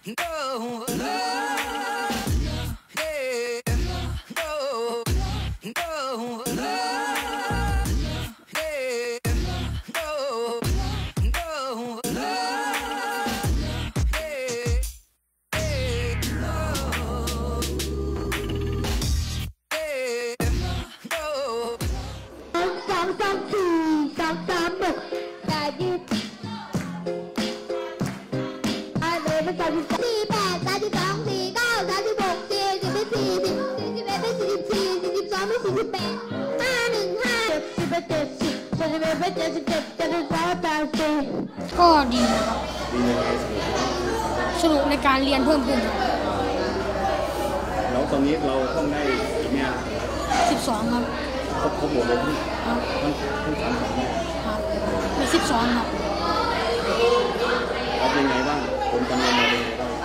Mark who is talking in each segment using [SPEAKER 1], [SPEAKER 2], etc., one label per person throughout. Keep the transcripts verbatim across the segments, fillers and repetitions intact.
[SPEAKER 1] สี่แปดสามสิบสองสี่เก้าสามสิบหกสี่สิบไม่สี่สิบสี่สิบเอ็ดไม่สี่สิบสี่สี่สิบสองไม่สี่สิบแปดห้าหนึ่งห้าเจ็ดสิบเจ็ดสิบเจ็ดสิบเอ็ดไม่เจ็ดสิบเจ็ดเจ็ดสิบสองแปดสิบก็ดีนะครับสนุกในการเรียนเพิ่มขึ้น
[SPEAKER 2] แล้วตอนนี้เราท่องได้กี่แม่
[SPEAKER 1] สิบสองครับ
[SPEAKER 2] ครบครบหมดเลยทั้งทั้งทั้งสามสองแม่
[SPEAKER 1] ครับมีสิบสองครับ
[SPEAKER 2] เอาเป็นไงบ้างผลการเรียนมาเป็นไงบ้าง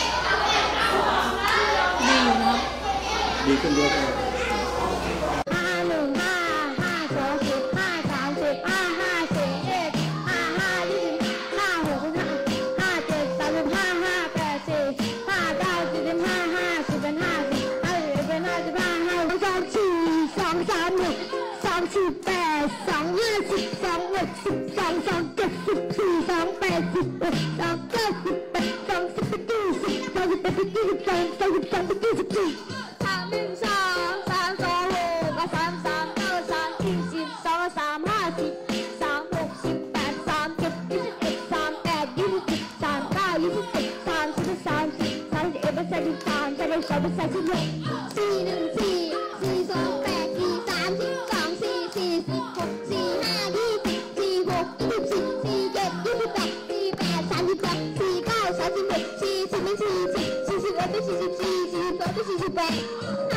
[SPEAKER 1] ดีอยู่นะครับ
[SPEAKER 2] ดีขึ้นเยอะเลย
[SPEAKER 1] ห้าหนึ่งห้าห้าสองสิบห้าสามสิบห้าห้าสี่เอ็ดห้าห้ายี่สิบห้าหกห้าห้าเจ็ดสามสิบห้าห้าแปดสี่ห้าเก้าสี่สิบห้าห้าสิบเป็นห้าสิบห้าสิบเอ็ดเป็นห้าสิบห้าห้าสองสี่สองสามหนึ่งสองสี่แปดสองห้าสิบสองหกสิบสองสองเจ็ดสิบสี่สองแปดสิบเอ็ดสองเก้าสิบแปดสองสิบเป็นยี่สิบสองสิบเอ็ดเป็นยี่สิบสองสองสิบสองเป็นยี่สิบสี่สามหนึ่งสองสามสองหกสามสามเก้าสามยี่สิบสองสามห้าสิบสามหกสิบแปดสามเจ็ดยี่สิบเอ็ดสามแปดยี่สิบเจ็ดสามเก้ายี่สิบเจ็ดสามสิบสามสิบสามสิบเอ็ดเป็นสามสิบสามสามสิบสองเป็นสามสิบหกสี่หนึ่งสี่สี่สองแปดสี่สามสิบสองสี่สี่สิบหกสี่ห้ายี่สิบสี่หกยี่สิบสี่เจ็ดยี่สิบแปดสี่แปดสามสิบสองสี่เก้าสามสิบเอ็ดสี่สิบเป็นสี่สิบสี่สิบเอ็ดเป็นสี่สิบสี่สี่สิบสองเป็นสี่สิบแปด